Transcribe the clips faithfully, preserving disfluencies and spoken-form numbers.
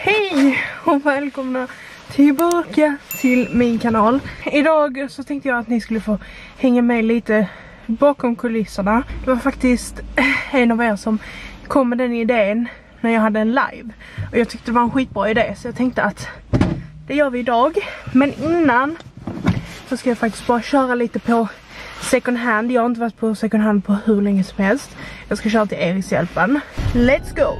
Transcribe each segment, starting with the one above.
Hej och välkomna tillbaka till min kanal. Idag så tänkte jag att ni skulle få hänga med lite bakom kulisserna. Det var faktiskt en av er som kom med den idén när jag hade en live. Och jag tyckte det var en skitbra idé, så jag tänkte att det gör vi idag. Men innan så ska jag faktiskt bara köra lite på second hand. Jag har inte varit på second hand på hur länge som helst. Jag ska köra till Erikshjälpen. Let's go!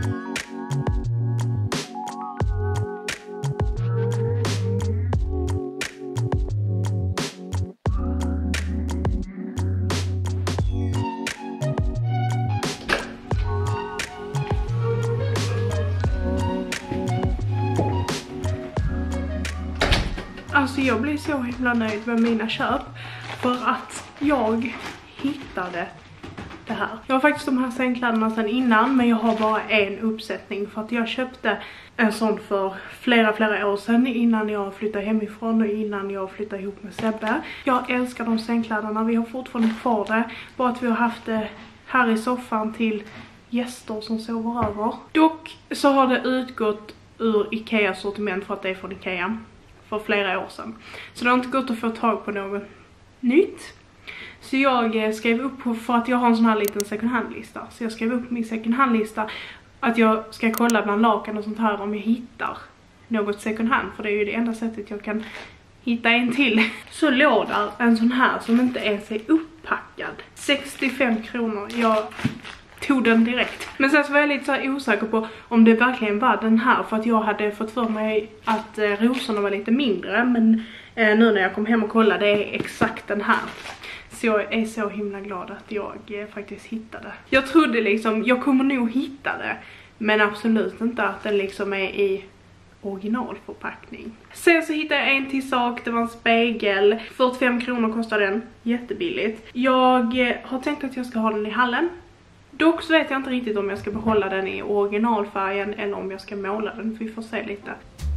Alltså jag blir så himla nöjd med mina köp för att jag hittade det här. Jag har faktiskt de här sängkläderna sedan innan, men jag har bara en uppsättning för att jag köpte en sån för flera flera år sedan innan jag flyttade hemifrån och innan jag flyttade ihop med Sebbe. Jag älskar de sängkläderna, vi har fortfarande kvar det, bara att vi har haft det här i soffan till gäster som sover över. Dock så har det utgått ur Ikea sortiment för att det är från Ikea. För flera år sedan. Så det har inte gått att få tag på något nytt. Så jag skrev upp på, för att jag har en sån här liten second hand lista. Så jag skrev upp min second hand lista att jag ska kolla bland lakan och sånt här om jag hittar något second hand. För det är ju det enda sättet jag kan hitta en till. Så låg där en sån här som inte ens är upppackad. sextiofem kronor. Jag tog den direkt. Men sen så var jag lite så här osäker på om det verkligen var den här. För att jag hade fått för mig att eh, rosorna var lite mindre. Men eh, nu när jag kom hem och kollade, det är exakt den här. Så jag är så himla glad att jag eh, faktiskt hittade. Jag trodde liksom, jag kommer nog hitta det. Men absolut inte att den liksom är i originalförpackning. Sen så hittade jag en till sak, det var en spegel. fyrtiofem kronor kostar den, jättebilligt. Jag eh, har tänkt att jag ska ha den i hallen. Dock så vet jag inte riktigt om jag ska behålla den i originalfärgen eller om jag ska måla den. Vi får se lite.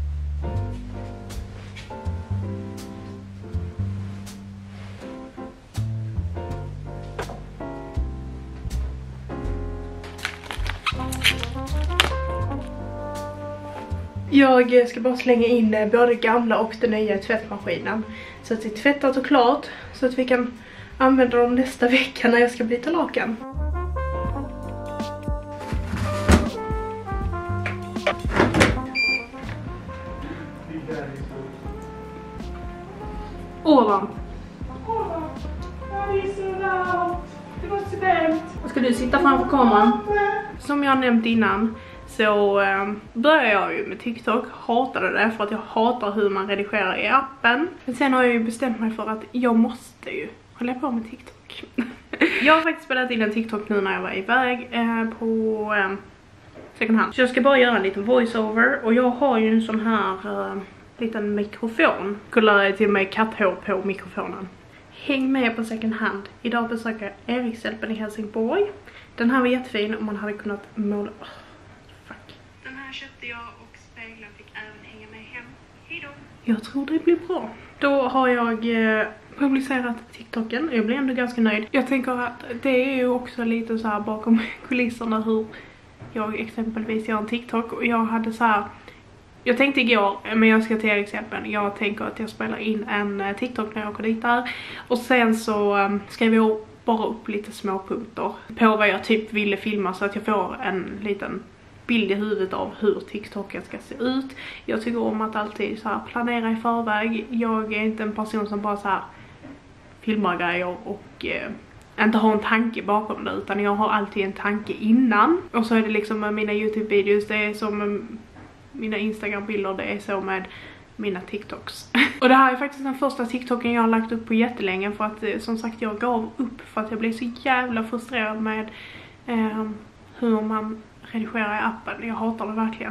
Jag ska bara slänga in både gamla och den nya tvättmaskinen. Så att det är tvättat och klart. Så att vi kan använda dem nästa vecka när jag ska byta lakan. Ålan. Ålan. Det är så varmt. Det var så varmt. Ska du sitta framför kameran? Som jag nämnt innan så eh, började jag ju med TikTok. Hatade det för att jag hatar hur man redigerar i appen. Men sen har jag ju bestämt mig för att jag måste ju hålla på med TikTok. Jag har faktiskt spelat in en TikTok nu när jag var iväg eh, på eh, second hand. Så jag ska bara göra en liten voiceover. Och jag har ju en sån här... Eh, liten mikrofon. Kolla till mig katthår på mikrofonen. Häng med på second hand. Idag besöker jag Erikshjälpen i Helsingborg. Den här var jättefin om man hade kunnat måla. Oh, fuck. Den här köpte jag och spegeln fick även hänga med hem. Hejdå. Jag tror det blir bra. Då har jag eh, publicerat TikToken. Jag blir ändå ganska nöjd. Jag tänker att det är ju också lite så här bakom kulisserna hur jag exempelvis gör en TikTok. Och jag hade så här... Jag tänkte igår, men jag ska till Erikshjälpen. Jag tänker att jag spelar in en TikTok när jag åker dit där. Och sen så um, skrev jag bara upp lite små punkter på vad jag typ ville filma. Så att jag får en liten bild i huvudet av hur TikToken ska se ut. Jag tycker om att alltid så här planera i förväg. Jag är inte en person som bara så här filmar grejer och... Eh, inte ha en tanke bakom det. Utan jag har alltid en tanke innan. Och så är det liksom med mina YouTube-videos. Det är som... Um, mina Instagram-bilder, det är så med mina TikToks. Och det här är faktiskt den första TikToken jag har lagt upp på jättelänge. För att som sagt jag gav upp för att jag blev så jävla frustrerad med eh, hur man redigerar i appen. Jag hatar det verkligen.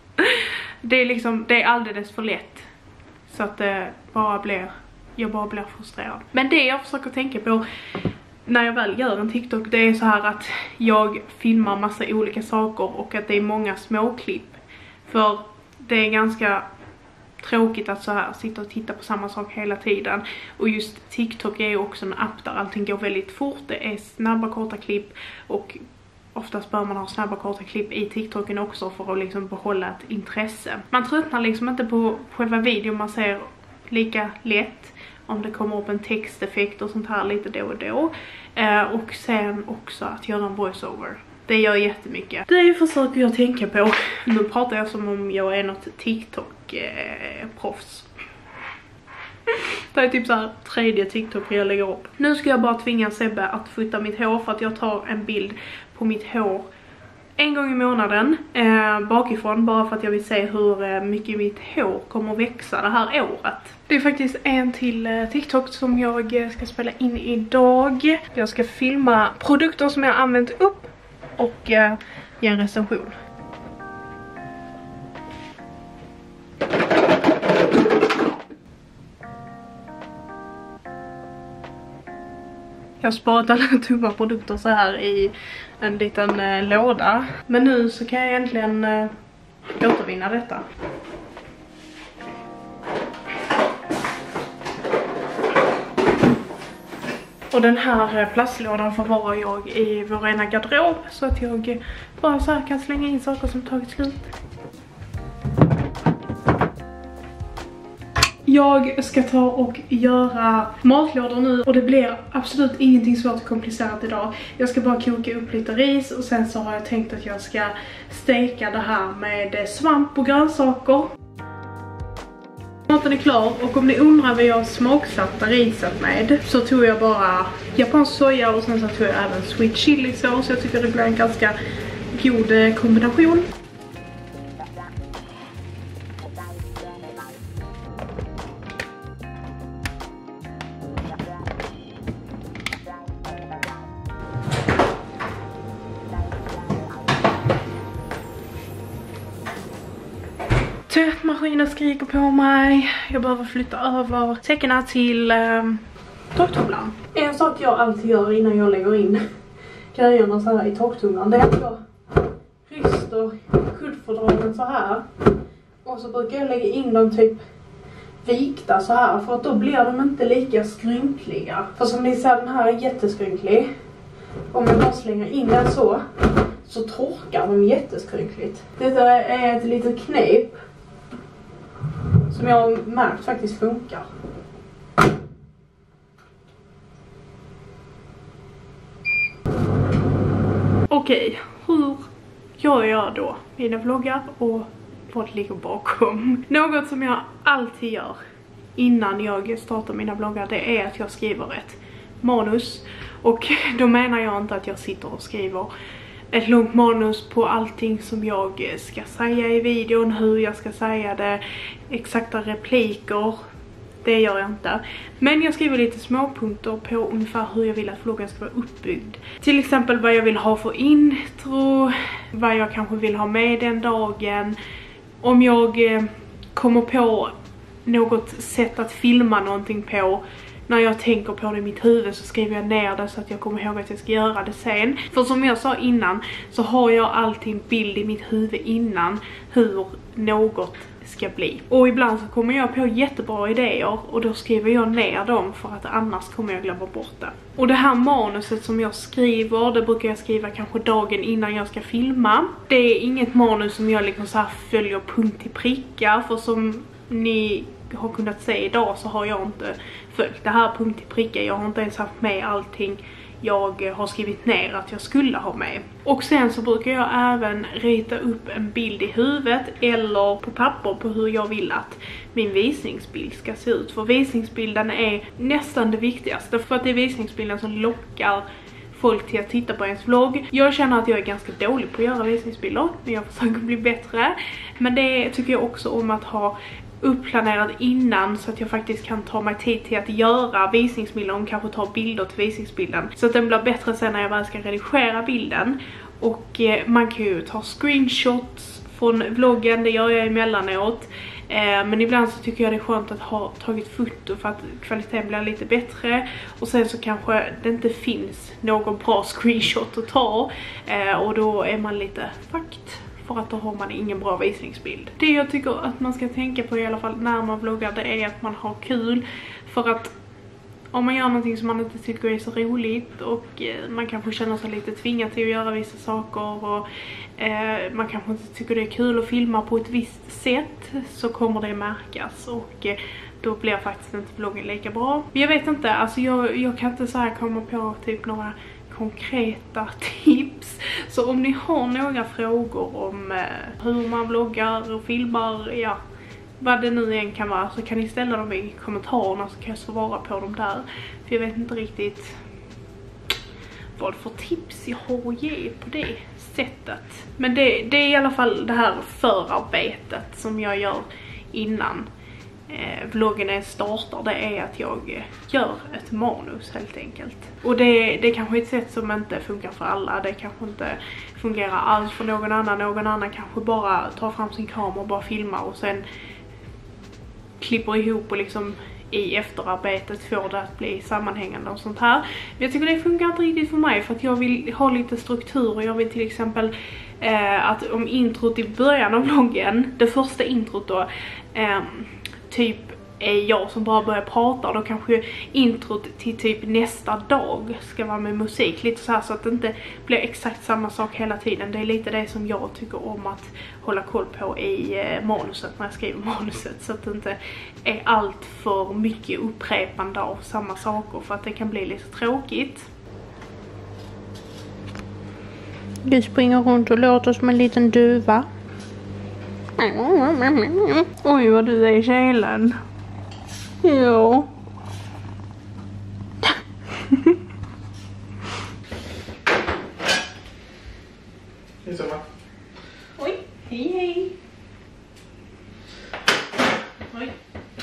Det är liksom, det är alldeles för lätt. Så att det bara blir, jag bara blir frustrerad. Men det jag försöker tänka på när jag väl gör en TikTok, det är så här att jag filmar massa olika saker och att det är många små klipp. För det är ganska tråkigt att så här sitta och titta på samma sak hela tiden. Och just TikTok är ju också en app där allting går väldigt fort. Det är snabba korta klipp och oftast bör man ha snabba korta klipp i TikToken också för att liksom behålla ett intresse. Man tröttnar liksom inte på själva videon, man ser lika lätt om det kommer upp en texteffekt och sånt här lite då och då. Eh, och sen också att göra en voiceover. Det gör jättemycket. Det försöker jag tänka på. Nu pratar jag som om jag är något TikTok-proffs. Det är typ så här tredje TikTok jag lägger upp. Nu ska jag bara tvinga Sebbe att fota mitt hår för att jag tar en bild på mitt hår en gång i månaden eh, bakifrån, bara för att jag vill se hur eh, mycket mitt hår kommer att växa det här året. Det är faktiskt en till eh, TikTok som jag eh, ska spela in idag. Jag ska filma produkter som jag har använt upp och eh, ge en recension. Jag har sparat alla tumma produkter så här i en liten eh, låda. Men nu så kan jag egentligen eh, återvinna detta. Och den här plastlådan förvarar jag i vår ena garderob så att jag bara så här kan slänga in saker som tagit slut. Jag ska ta och göra matlådor nu och det blir absolut ingenting svårt och komplicerat idag. Jag ska bara koka upp lite ris och sen så har jag tänkt att jag ska steka det här med svamp och grönsaker. Maten är klar och om ni undrar vad jag smaksatte riset med så tog jag bara japansk soja och sen så tog jag även sweet chili sås. Jag tycker det blir en ganska god kombination. Tvättmaskinen skriker på mig. Jag behöver flytta över säckarna till eh, torktumlaren. En sak jag alltid gör innan jag lägger in grejerna så här i torktumlaren, det är att jag ryster kuddfodralen så här. Och så brukar jag lägga in dem typ vikta så här, för att då blir de inte lika skrynkliga. För som ni ser, den här är jätteskrynklig. Om jag bara slänger in den så, så torkar de jätteskrynkligt. Detta är ett litet knep som jag har märkt faktiskt funkar. Okej, hur gör jag då mina vloggar och vad ligger bakom? Något som jag alltid gör innan jag startar mina vloggar, det är att jag skriver ett manus. Och då menar jag inte att jag sitter och skriver ett långt manus på allting som jag ska säga i videon, hur jag ska säga det, exakta repliker. Det gör jag inte. Men jag skriver lite småpunkter på ungefär hur jag vill att vloggen ska vara uppbyggd. Till exempel vad jag vill ha för intro, vad jag kanske vill ha med den dagen. Om jag eh, kommer på något sätt att filma någonting på, när jag tänker på det i mitt huvud så skriver jag ner det så att jag kommer ihåg att jag ska göra det sen. För som jag sa innan så har jag alltid en bild i mitt huvud innan hur något ska bli. Och ibland så kommer jag på jättebra idéer och då skriver jag ner dem för att annars kommer jag glömma bort det. Och det här manuset som jag skriver, det brukar jag skriva kanske dagen innan jag ska filma. Det är inget manus som jag liksom så här följer punkt till pricka, för som ni har kunnat se idag så har jag inte följt det här punkt till pricka. Jag har inte ens haft med allting jag har skrivit ner att jag skulle ha med. Och sen så brukar jag även rita upp en bild i huvudet eller på papper på hur jag vill att min visningsbild ska se ut. För visningsbilden är nästan det viktigaste, för att det är visningsbilden som lockar folk till att titta på ens vlogg. Jag känner att jag är ganska dålig på att göra visningsbilder, men jag försöker bli bättre. Men det tycker jag också om att ha uppplanerad innan, så att jag faktiskt kan ta mig tid till att göra visningsbilder och kanske ta bilder till visningsbilden, så att den blir bättre sen när jag väl ska redigera bilden. Och eh, man kan ju ta screenshots från vloggen, det gör jag emellanåt. Eh, men ibland så tycker jag det är skönt att ha tagit foto för att kvaliteten blir lite bättre. Och sen så kanske det inte finns någon bra screenshot att ta, eh, och då är man lite fucked. För att då har man ingen bra visningsbild. Det jag tycker att man ska tänka på i alla fall när man vloggar, det är att man har kul. För att om man gör någonting som man inte tycker är så roligt och eh, man kanske känner sig lite tvingad till att göra vissa saker och eh, man kanske inte tycker det är kul att filma på ett visst sätt, så kommer det märkas och eh, då blir faktiskt inte vloggen lika bra. Jag vet inte, alltså jag, jag kan inte så här komma på typ några konkreta tips. Så om ni har några frågor om eh, hur man vloggar och filmar, ja, vad det nu än kan vara, så kan ni ställa dem i kommentarerna så kan jag svara på dem där. För jag vet inte riktigt vad för tips jag har att ge på det sättet. Men det, det är i alla fall det här förarbetet som jag gör innan eh, vloggen är startar. Det är att jag gör ett manus helt enkelt. Och det, det är kanske ett sätt som inte funkar för alla. Det kanske inte fungerar alls för någon annan. Någon annan kanske bara tar fram sin kamera och bara filmar och sen klipper ihop och liksom i efterarbetet får det att bli sammanhängande och sånt här. Jag tycker det funkar inte riktigt för mig, för att jag vill ha lite struktur. Jag vill till exempel eh, att om introt i början av vloggen, det första introt då, eh, typ är jag som bara börjar prata, då kanske introt till typ nästa dag ska vara med musik, lite så här, så att det inte blir exakt samma sak hela tiden. Det är lite det som jag tycker om att hålla koll på i eh, manuset när jag skriver manuset, så att det inte är allt för mycket upprepande av samma saker, för att det kan bli lite tråkigt. Du springer runt och låter som en liten duva. Oj, vad du är i kelen. Jo. Hej Selma. Oj, hej hej. Oj.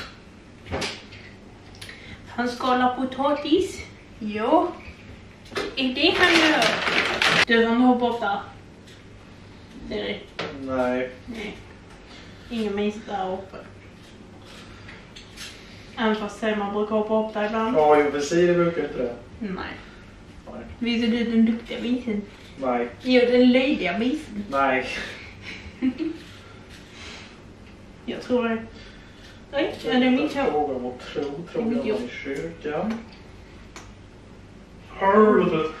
Han skalar potatis. Jo. Är det han gör? Du kan hoppa upp där. Det är det. Nej. Nej. Ingen mis där uppe. Även fast man brukar hoppa upp där ibland. Ja, jo precis, det brukar inte det. Nej. Nej. Visst är du den duktiga misen? Nej. Jo, den löjliga misen. Nej. Jag tror det. Nej, ja, det är min tå. Fråga vad tro, tror jag Jo. var i kyrkan. Hör du?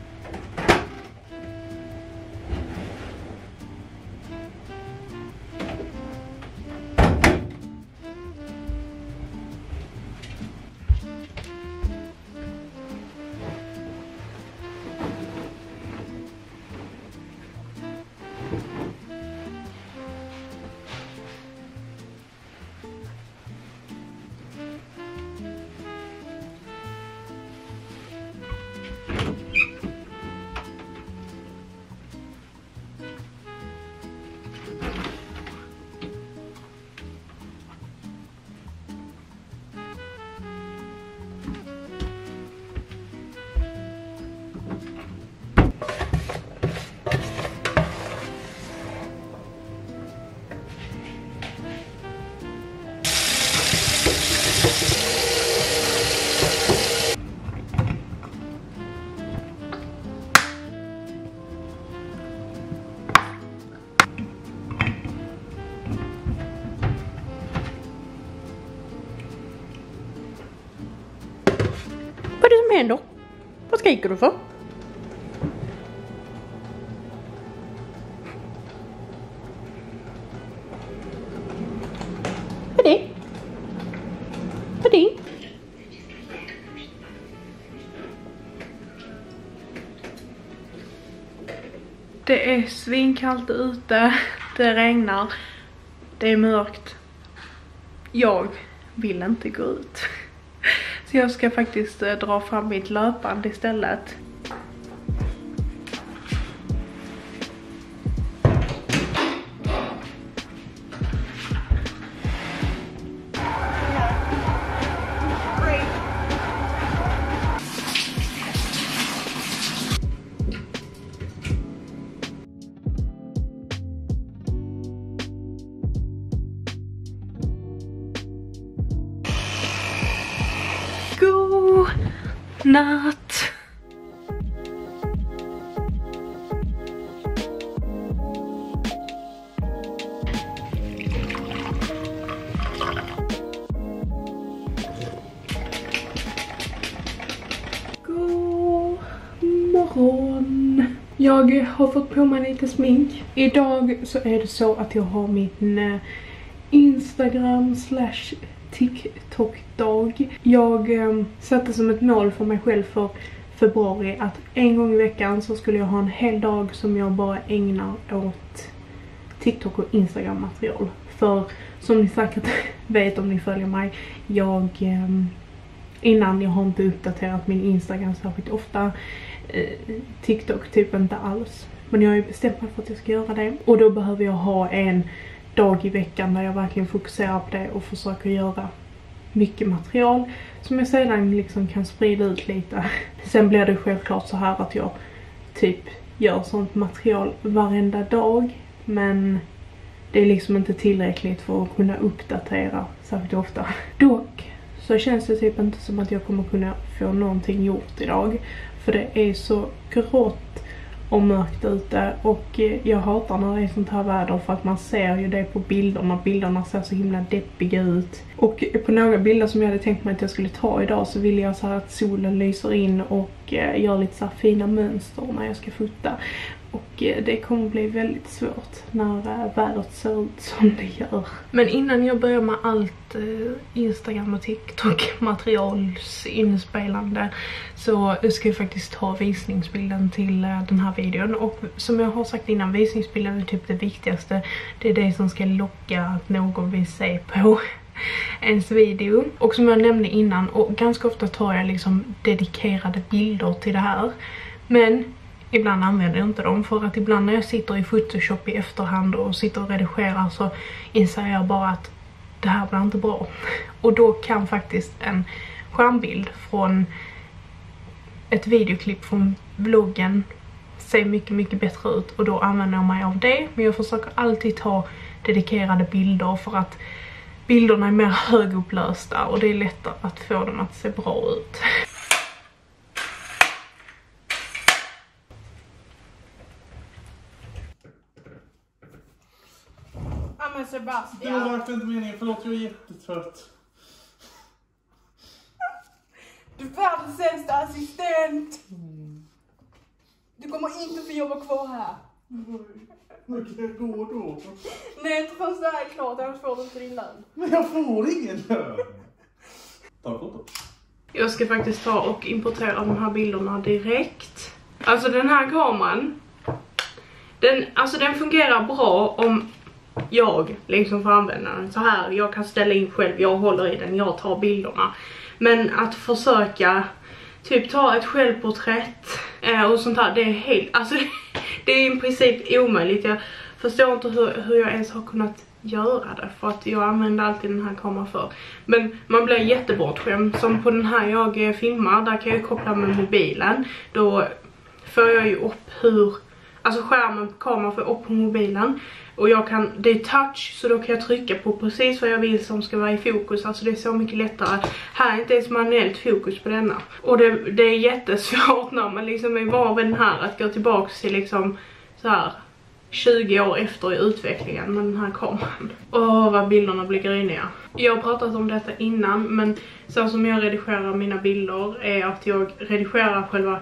Vad är det som händer? Vad skriker du för? Vad är det? Vad är det? Det är svinkallt ute, det regnar, det är mörkt. Jag vill inte gå ut. Så jag ska faktiskt eh, dra fram mitt löpband istället. God natt. Jag har fått på mig lite smink. Idag så är det så att jag har min Instagram slash TikTok-dag. Jag eh, satte som ett mål för mig själv för februari att en gång i veckan så skulle jag ha en hel dag som jag bara ägnar åt TikTok och Instagram-material. För som ni säkert vet om ni följer mig, jag eh, innan jag har inte uppdaterat min Instagram särskilt ofta. eh, TikTok typ inte alls. Men jag är bestämd för att jag ska göra det. Och då behöver jag ha en dag i veckan där jag verkligen fokuserar på det och försöker göra mycket material som jag sedan liksom kan sprida ut lite. Sen blir det självklart så här att jag typ gör sånt material varenda dag, men det är liksom inte tillräckligt för att kunna uppdatera särskilt ofta. Dock så känns det typ inte som att jag kommer kunna få någonting gjort idag, för det är så grått och mörkt ute och jag hatar när det är sånt här väder för att man ser ju det på bilderna. Bilderna ser så himla deppiga ut. Och på några bilder som jag hade tänkt mig att jag skulle ta idag så vill jag så här att solen lyser in och gör lite så här fina mönster när jag ska fota. Och det kommer bli väldigt svårt när vädret ser ut som det gör. Men innan jag börjar med allt eh, Instagram och TikTok materialsinspelande så ska jag faktiskt ta visningsbilden till eh, den här videon. Och som jag har sagt innan, visningsbilden är typ det viktigaste. Det är det som ska locka att någon vill se på ens video. Och som jag nämnde innan, och ganska ofta tar jag liksom dedikerade bilder till det här. Men ibland använder jag inte dem, för att ibland när jag sitter i Photoshop i efterhand och sitter och redigerar så inser jag bara att det här blir inte bra. Och då kan faktiskt en skärmbild från ett videoklipp från vloggen se mycket mycket bättre ut, och då använder jag mig av det. Men jag försöker alltid ta dedikerade bilder för att bilderna är mer högupplösta och det är lättare att få dem att se bra ut. Men Sebastian. Det var verkligen inte meningen, förlåt, jag är jättetrött. Du är världens sämsta assistent. Mm. Du kommer inte få jobba kvar här. Okej, okay, gå då. Nej, inte förrän det här är klart, annars får du inte din lön. Men jag får ingen lön. Ta foto. Jag ska faktiskt ta och importera de här bilderna direkt. Alltså den här kameran, den, alltså den fungerar bra om jag liksom får använda den så här. Jag kan ställa in själv, jag håller i den, jag tar bilderna. Men att försöka typ ta ett självporträtt eh, och sånt här, det är helt, alltså det är i princip omöjligt. Jag förstår inte hur, hur jag ens har kunnat göra det, för att jag använder alltid den här kameran för. Men man blir jättebortskämd, som på den här jag filmar, där kan jag koppla med mobilen. Då får jag ju upp hur, alltså skärmen på kameran får upp på mobilen. Och jag kan, det är touch, så då kan jag trycka på precis vad jag vill som ska vara i fokus. Alltså det är så mycket lättare. Här är inte ens manuellt fokus på denna. Och det, det är jättesvårt när man liksom är van vid den här att gå tillbaka till liksom så här tjugo år efter i utvecklingen med den här kameran. Åh, vad bilderna blir gryniga. Jag har pratat om detta innan, men så som jag redigerar mina bilder är att jag redigerar själva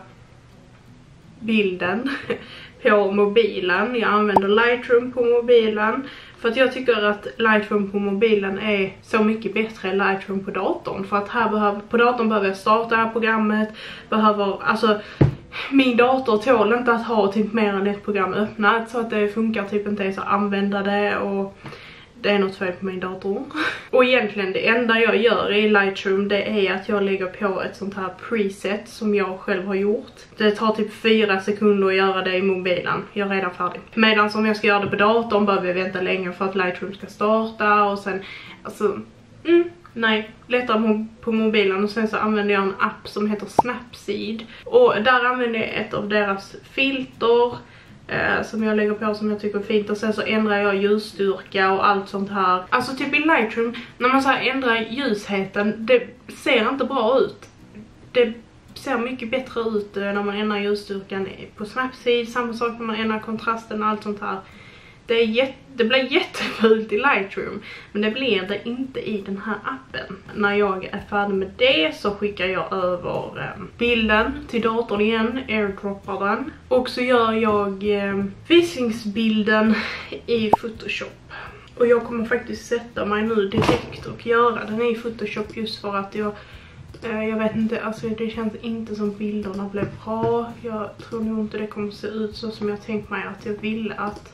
bilden på mobilen. Jag använder Lightroom på mobilen. För att jag tycker att Lightroom på mobilen är så mycket bättre än Lightroom på datorn. För att här behöver, på datorn behöver jag starta det här programmet. Behöver, alltså min dator tål inte att ha typ mer än ett program öppnat. Så att det funkar typ inte ens att använda det. Och det är något fel på min dator. Och egentligen det enda jag gör i Lightroom, det är att jag lägger på ett sånt här preset som jag själv har gjort. Det tar typ fyra sekunder att göra det i mobilen. Jag är redan färdig. Medan om jag ska göra det på datorn behöver jag vänta länge för att Lightroom ska starta. Och sen, alltså, mm, nej, lättare på mobilen. Och sen så använder jag en app som heter Snapseed. Och där använder jag ett av deras filter Eh, som jag lägger på som jag tycker är fint. Och sen så ändrar jag ljusstyrka och allt sånt här. Alltså typ i Lightroom, när man så här ändrar ljusheten, det ser inte bra ut. Det ser mycket bättre ut när man ändrar ljusstyrkan på Snapseed. Samma sak när man ändrar kontrasten och allt sånt här. det, är jätte, det blir jättefult i Lightroom, men det blir det inte i den här appen. När jag är färdig med det så skickar jag över eh, bilden till datorn igen, airdroppar den. Och så gör jag eh, visningsbilden i Photoshop. Och jag kommer faktiskt sätta mig nu direkt och göra den i Photoshop just för att jag eh, jag vet inte, alltså det känns inte som bilderna blev bra. Jag tror nog inte det kommer se ut så som jag tänkt mig att jag ville att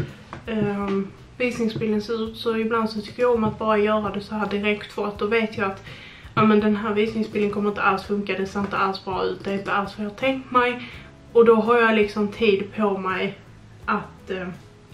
Um, visningsbilden ser ut. Så ibland så tycker jag om att bara göra det så här direkt, för att då vet jag att ja, men den här visningsbilden kommer inte alls funka, det ser inte alls bra ut, det är inte alls vad jag tänkt mig. Och då har jag liksom tid på mig att uh,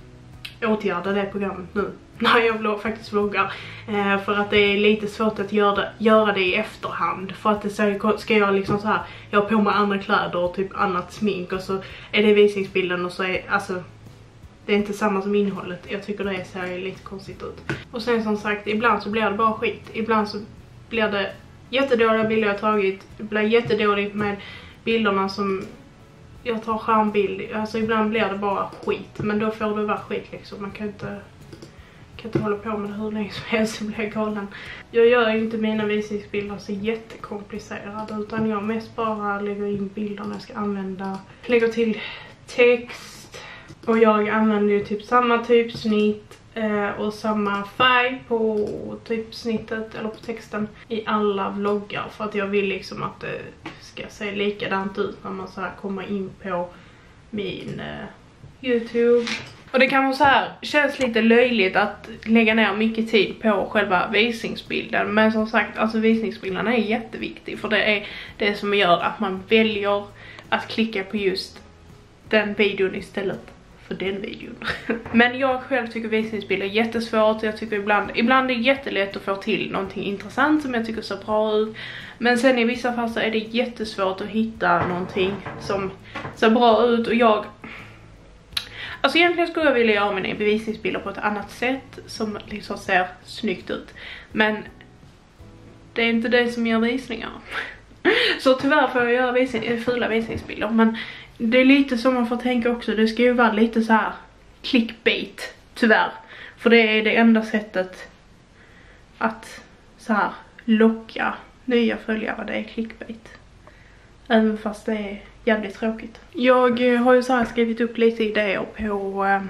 åtgärda det programmet nu när jag vlogg, faktiskt vloggar. Uh, för att det är lite svårt att göra det, göra det i efterhand. För att det så, ska jag liksom så här, jag har på mig andra kläder och typ annat smink, och så är det visningsbilden och så är alltså det är inte samma som innehållet. Jag tycker det ser lite konstigt ut. Och sen som sagt, ibland så blir det bara skit. Ibland så blir det jättedåliga bilder jag tagit. Det blir jättedåligt med bilderna som jag tar skärmbild. Alltså ibland blir det bara skit. Men då får det vara skit liksom. Man kan inte, kan inte hålla på med det hur länge som helst, så blir jag galen. Jag gör inte mina visningsbilder så jättekomplicerade. Utan jag mest bara lägger in bilderna jag ska använda. Lägger till text. Och jag använder ju typ samma typsnitt eh, och samma färg på typsnittet eller på texten i alla vloggar. För att jag vill liksom att det ska se likadant ut när man så här kommer in på min eh, YouTube. Och det kan vara så här, känns lite löjligt att lägga ner mycket tid på själva visningsbilden. Men som sagt, alltså visningsbilden är jätteviktig. För det är det som gör att man väljer att klicka på just den videon istället för den videon. Men jag själv tycker visningsbilder är jättesvårt. Jag tycker ibland, ibland är det jättelätt att få till någonting intressant som jag tycker ser bra ut. Men sen i vissa fall så är det jättesvårt att hitta någonting som ser bra ut. Och jag... Alltså egentligen skulle jag vilja göra mina bevisningsbilder på ett annat sätt som liksom ser snyggt ut. Men det är inte det som gör visningar. Så tyvärr får jag göra visning, fula visningsbilder. Men det är lite som man får tänka också. Det ska ju vara lite så här clickbait, tyvärr. För det är det enda sättet att så här locka nya följare. Det är clickbait. Även fast det är jävligt tråkigt. Jag har ju så här skrivit upp lite idéer på eh,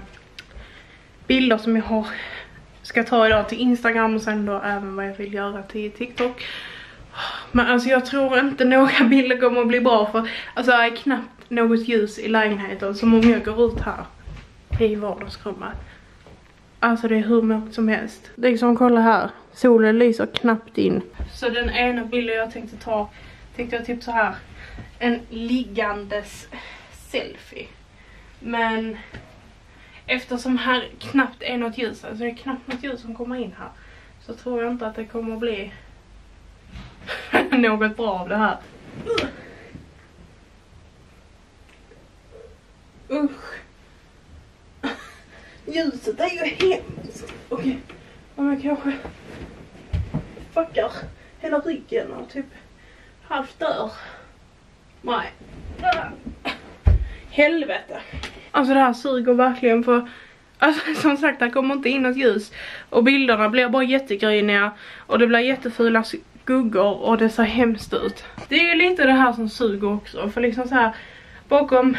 bilder som jag har ska ta idag till Instagram. Och sen då även vad jag vill göra till TikTok. Men alltså jag tror inte några bilder kommer att bli bra. För alltså jag är knappt något ljus i lägenheten. Som om jag går ut här i vardagsrummet. Alltså det är hur mörkt som helst. Det är som, kolla här. Solen lyser knappt in. Så den ena bilden jag tänkte ta, tänkte jag typ så här. En liggandes selfie. Men eftersom här knappt är något ljus, alltså det är knappt något ljus som kommer in här, så tror jag inte att det kommer att bli något bra av det här. Usch. Ljuset är ju hemskt. Okej. Okay. Om jag kanske fuckar hela ryggen och typ halvt dör. Nej. Helvete. Alltså det här suger verkligen, för alltså som sagt, det kommer inte in något ljus. Och bilderna blir bara jättegryniga. Och det blir jättefula skuggor. Och det ser hemskt ut. Det är ju lite det här som suger också. För liksom så här, bakom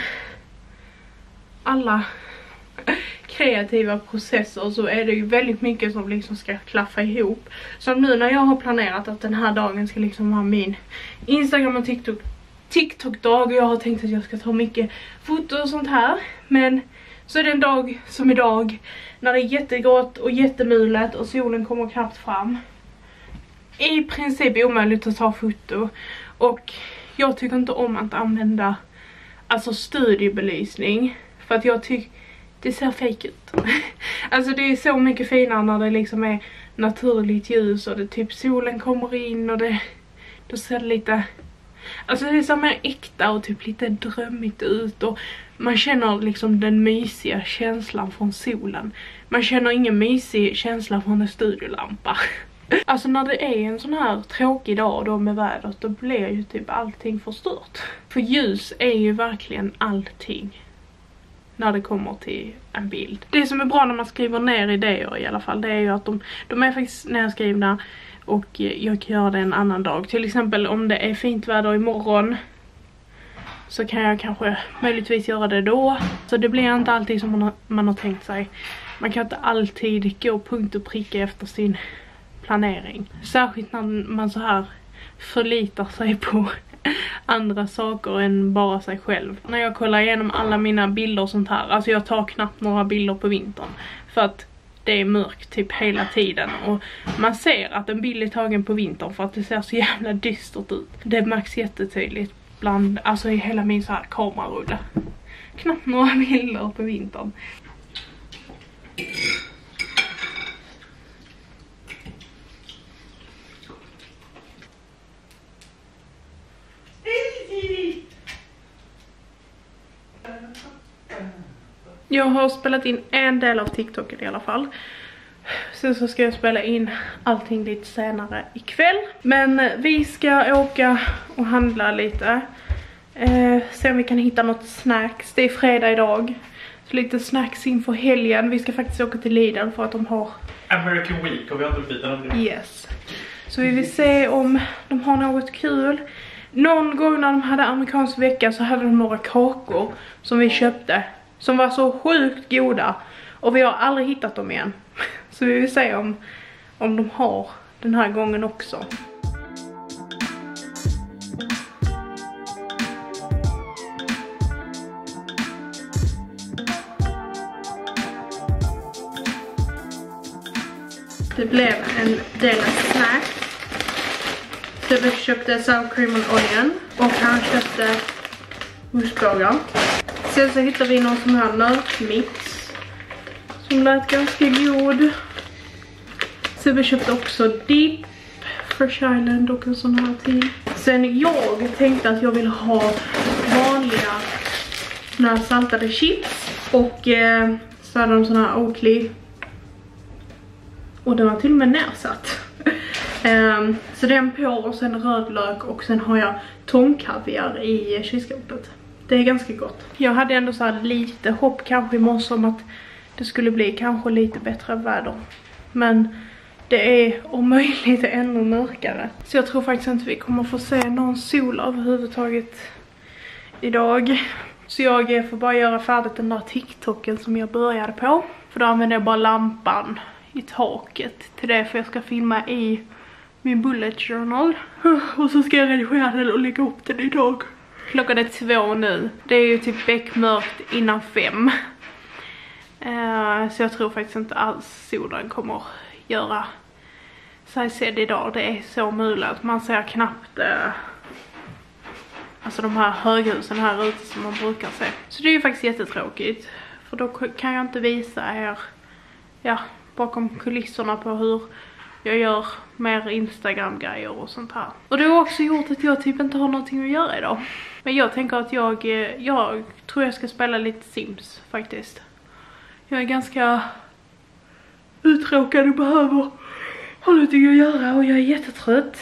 alla kreativa processer så är det ju väldigt mycket som liksom ska klaffa ihop. Som nu när jag har planerat att den här dagen ska liksom vara min Instagram och TikTok TikTok-dag, och jag har tänkt att jag ska ta mycket foto och sånt här. Men så är det en dag som idag när det är jättegrått och jättemulet och solen kommer knappt fram. I princip omöjligt att ta foto. Och jag tycker inte om att använda alltså studiebelysning. För att jag tycker det ser fake ut. Alltså det är så mycket finare när det liksom är naturligt ljus och det typ solen kommer in och det då ser det lite, alltså det är så mer äkta och typ lite drömmigt ut, och man känner liksom den mysiga känslan från solen. Man känner ingen mysig känsla från en studiolampa. Alltså när det är en sån här tråkig dag då med vädret, då blir ju typ allting förstört. För ljus är ju verkligen allting. när det kommer till en bild. Det som är bra när man skriver ner idéer i alla fall, det är ju att de, de är faktiskt nedskrivna och jag kan göra det en annan dag. Till exempel om det är fint väder imorgon så kan jag kanske möjligtvis göra det då. Så det blir inte alltid som man har, man har tänkt sig. Man kan inte alltid gå punkt och pricka efter sin planering. Särskilt när man så här förlitar sig på andra saker än bara sig själv. När jag kollar igenom alla mina bilder och sånt här, alltså jag tar knappt några bilder på vintern. För att det är mörkt typ hela tiden. Och man ser att en bild är tagen på vintern för att det ser så jävla dystert ut. Det märks jättetydligt bland, alltså i hela min så här kamerarulle. Knappt några bilder på vintern. Jag har spelat in en del av TikToken i alla fall. Sen så ska jag spela in allting lite senare ikväll. Men vi ska åka och handla lite. Eh, se om vi kan hitta något snacks. Det är fredag idag. Så lite snacks inför helgen. Vi ska faktiskt åka till Lidl för att de har American Week och vi har inte bitarna om det. Yes. Så vi vill se om de har något kul. Någon gång när de hade amerikansk vecka så hade de några kakor som vi köpte. Som var så sjukt goda. Och vi har aldrig hittat dem igen. Så vi vill se om, om de har den här gången också. Det blev en del av snacks. Så vi köpte sour cream and onion. Och han köpte moussebågar. Sen så hittade vi någon som här nötmix. Som lät ganska god. Så vi köpte också dip. Fresh Island och en sån här till. Sen jag tänkte att jag vill ha vanliga såna här saltade chips. Och eh, så hade de såna här Oakley. Och den var till och med närsatt. um, så den på och sen rödlök och sen har jag tomkaviar i kylskåpet. Det är ganska gott. Jag hade ändå så här lite hopp kanske i morse om att det skulle bli kanske lite bättre väder. Men det är om möjligt ännu mörkare. Så jag tror faktiskt inte vi kommer få se någon sol överhuvudtaget idag. Så jag får bara göra färdigt den där TikToken som jag började på. För då använder jag bara lampan i taket till det, för jag ska filma i min bullet journal. Och så ska jag redigera den och lägga upp den idag. Klockan är två nu. Det är ju typ beckmörkt innan fem. Uh, så jag tror faktiskt inte alls solen kommer göra sig sedd idag. Det är så mulet. Man ser knappt uh, alltså de här höghusen här ute som man brukar se. Så det är ju faktiskt jättetråkigt. För då kan jag inte visa er ja, bakom kulisserna på hur jag gör mer Instagram-grejer och sånt här. Och det har också gjort att jag typ inte har någonting att göra idag. Men jag tänker att jag, jag tror jag ska spela lite Sims faktiskt. Jag är ganska uttråkad och behöver ha någonting att göra och jag är jättetrött.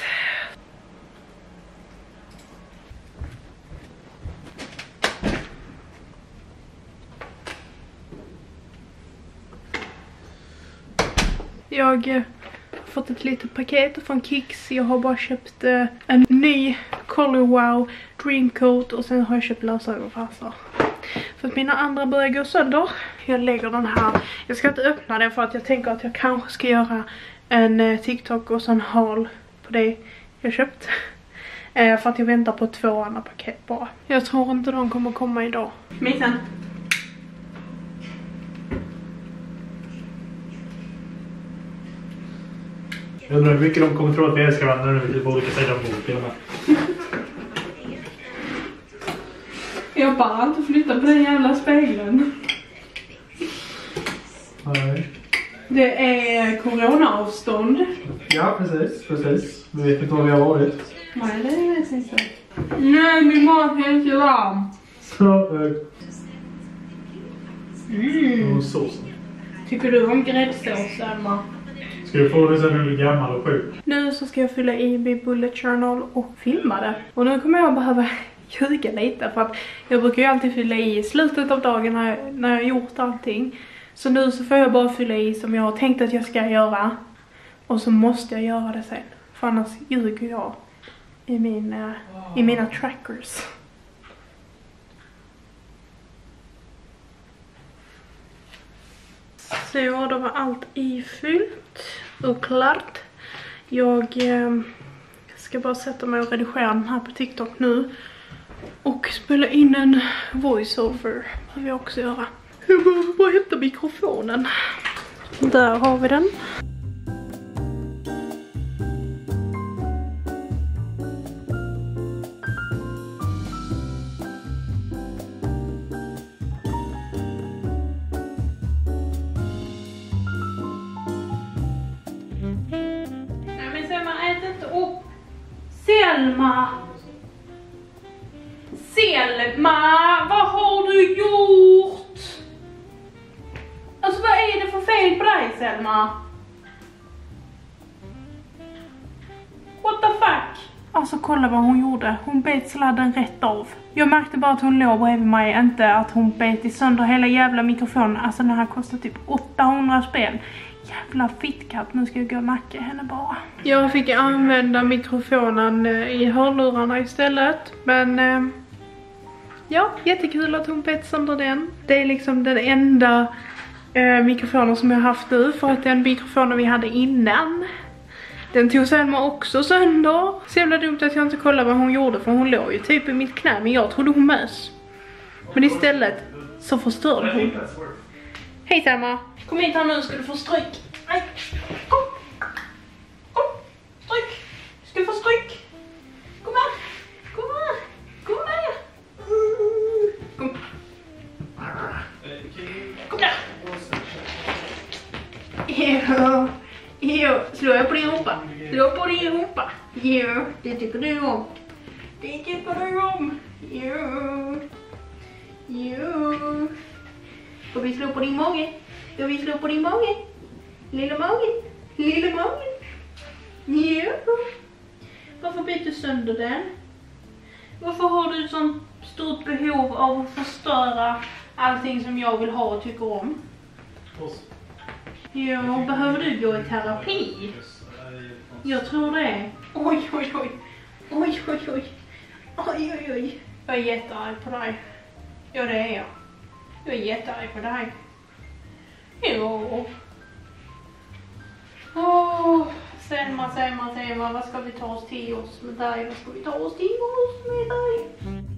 Jag har fått ett litet paket från Kicks. Jag har bara köpt eh, en ny Color Wow Dreamcoat och sen har jag köpt lösögonfasar. För att mina andra börjar gå sönder. Jag lägger den här. Jag ska inte öppna den för att jag tänker att jag kanske ska göra en eh, TikTok och sen haul på det jag köpt. Eh, för att jag väntar på två andra paket bara. Jag tror inte de kommer komma idag. Mitten. Jag undrar hur mycket de kommer tro att vi älskar varandra när vi är på olika sidor av bordet. Jag bara inte flytta på den jävla spegeln. Nej. Det är coronaavstånd. Ja, precis. Precis. Vi vet inte var vi har varit. Nej, det vet jag inte. Nej, min mat är inte varm. Så högt. Mm. Och såsen. Tycker du om gräddsås, Emma? Ska du få det sen när du är gammal och sjuk? Nu så ska jag fylla i min bullet journal och filma det. Och nu kommer jag behöva ljuga lite. För att jag brukar ju alltid fylla i slutet av dagen när jag, när jag har gjort allting. Så nu så får jag bara fylla i som jag har tänkt att jag ska göra. Och så måste jag göra det sen. För annars ljuger jag i, min, i mina trackers. Så då var allt ifyllt och klart. Jag eh, ska bara sätta mig och redigera den här på TikTok nu. Och spela in en voiceover. Det vill jag också göra. Jag behöver bara hämta mikrofonen. Där har vi den. Selma! Selma! Vad har du gjort? Alltså vad är det för fel på dig, Selma? What the fuck? Alltså kolla vad hon gjorde. Hon bet sladden rätt av. Jag märkte bara att hon låg bredvid mig, inte att hon bet i sönder hela jävla mikrofonen. Alltså den här kostar typ åttahundra spänn. Jävla fittkatt, nu ska jag gå och macka henne bara. Jag fick använda mikrofonen i hörlurarna istället. Men eh, ja, jättekul att hon bet sönder den. Det är liksom den enda eh, mikrofonen som jag haft nu. För att den mikrofonen vi hade innan, den tog Selma också sönder. Så jävla dumt att jag inte kollade vad hon gjorde. För hon låg ju typ i mitt knä, men jag trodde hon mös. Men istället så förstörde hon. Hej Selma, kom hit här nu, ska du få stryk. Nej, kom. Kom, stryk. Ska du få stryk. Kom här, kom här, kom här. Kom. Kom där. Jo, jo, slår jag på din rumpa. Slå på din rumpa. Jo, det tycker du om. Det tycker du om. Jo, jo. Ska vi slå på din mage? Ska vi slå på din mage? Lilla magen? Lilla magen? Ja. Varför byter du sönder den? Varför har du ett sånt stort behov av att förstöra allting som jag vill ha och tycker om? Ja, behöver du gå i terapi? Jag tror det. Oj, oj, oj. Oj, oj, oj. Oj, oj, oj. Jag är jättearg på dig. Ja, det är jag. Jag är jättearg på dig. Jo. Åh, Selma, Selma, Selma. Vad ska vi ta oss till oss med dig? Vad ska vi ta oss till oss med dig?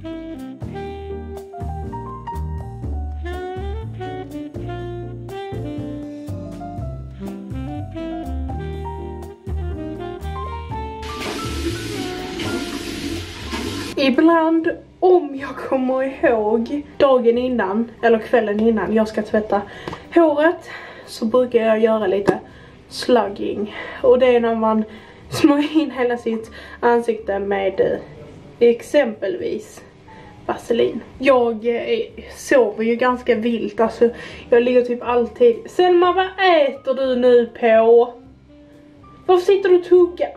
Ibland, om jag kommer ihåg dagen innan, eller kvällen innan jag ska tvätta håret, så brukar jag göra lite slugging. Och det är när man smörjer in hela sitt ansikte med exempelvis vaselin. Jag eh, sover ju ganska vilt, alltså jag ligger typ alltid. Selma, vad äter du nu på? Varför sitter du och tuggar?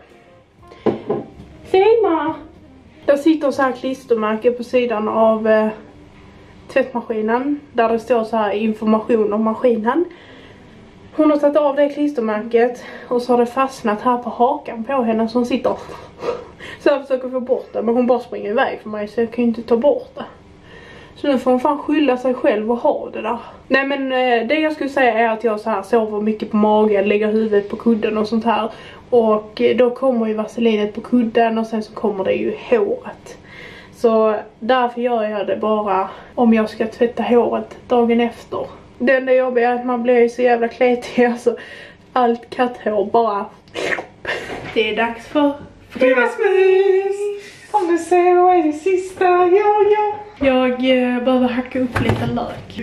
Selma! Jag sitter så här klistermärke på sidan av eh, tvättmaskinen. Där det står så här information om maskinen. Hon har tagit av det klistermärket. Och så har det fastnat här på hakan på henne som sitter. Så jag försöker få bort det. Men hon bara springer iväg för mig, så jag kan ju inte ta bort det. Så nu får hon fan skylla sig själv och ha det där. Nej, men eh, det jag skulle säga är att jag så här sover mycket på magen. Lägger huvudet på kudden och sånt här. Och då kommer ju vaselinet på kudden och sen så kommer det ju håret. Så därför gör jag det bara om jag ska tvätta håret dagen efter. Det enda jobbiga är att man blir så jävla kletig. Alltså allt katthår bara... Det är dags för fredagsmys! Om du ser vad är det sista, ja ja. Jag eh, behöver hacka upp lite lök.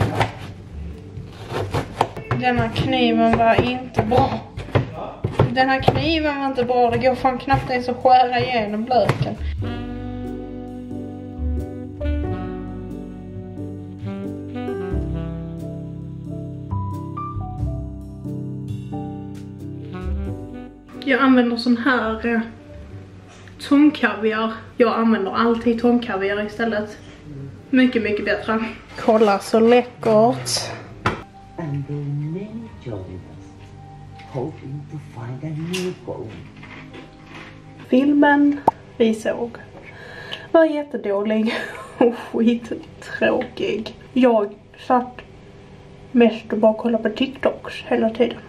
Denna kniven var inte bra. Den här kniven var inte bra. Det går fan knappt ens att skära igenom löken. Jag använder sån här tonkaviar. Jag använder alltid tonkaviar istället. Mycket, mycket bättre. Kolla så läckert. And though many joined us, hoping to find a new goal. Filmen vi såg var jättedålig och skittråkig. Jag satt mest och bara kollade på TikToks hela tiden.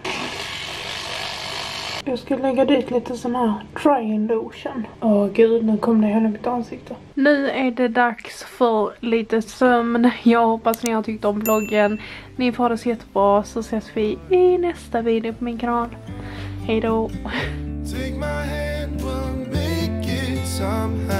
Jag ska lägga dit lite sån här drying lotion. Åh gud, nu kommer det hela mitt ansikte. Nu är det dags för lite sömn. Jag hoppas ni har tyckt om vloggen. Ni får ha det så jättebra, så ses vi i nästa video på min kanal. Hej då! Take my hand, we'll make it somehow.